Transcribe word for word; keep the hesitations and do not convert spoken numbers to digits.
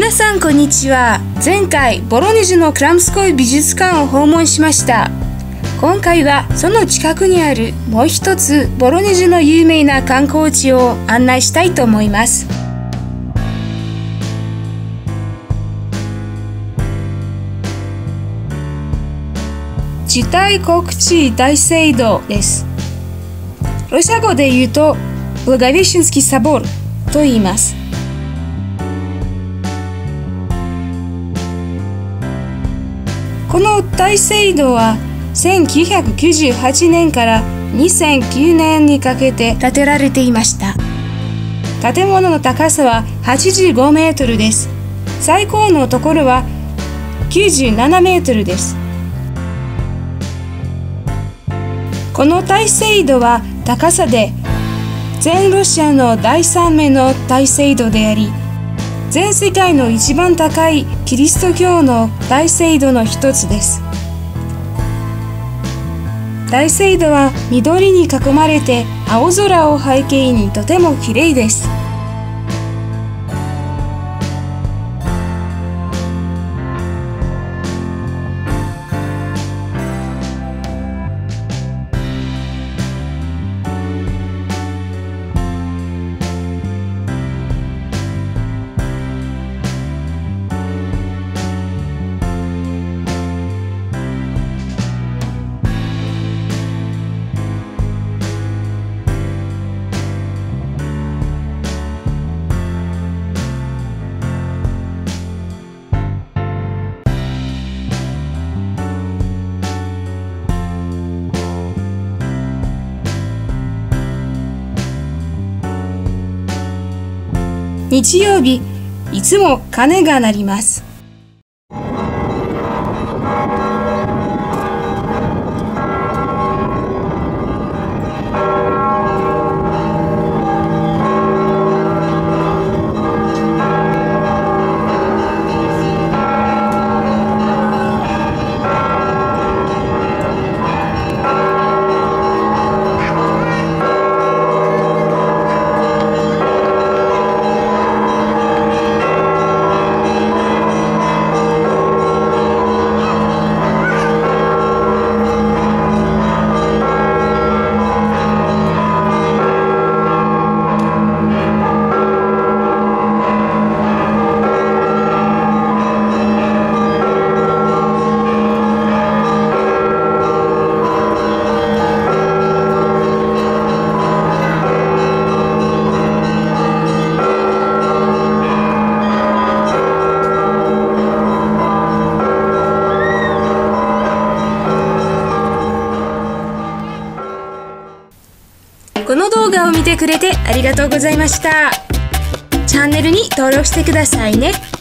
皆さんこんにちは。前回ボロネジのクラムスコイ美術館を訪問しました。今回はその近くにあるもう一つボロネジの有名な観光地を案内したいと思います。地帯国地大聖堂です。ロシア語で言うとブラガヴィシンスキーサボルと言います。この大聖堂はせんきゅうひゃくきゅうじゅうはちねんからにせんきゅうねんにかけて建てられていました。建物の高さははちじゅうごメートルです。最高のところはきゅうじゅうななメートルです。この大聖堂は高さで全ロシアのだいさんめの大聖堂であり、全世界の一番高いキリスト教の大聖堂の一つです。大聖堂は緑に囲まれて青空を背景にとても綺麗です。日曜日、いつも鐘が鳴ります。この動画を見てくれてありがとうございました。チャンネルに登録してくださいね。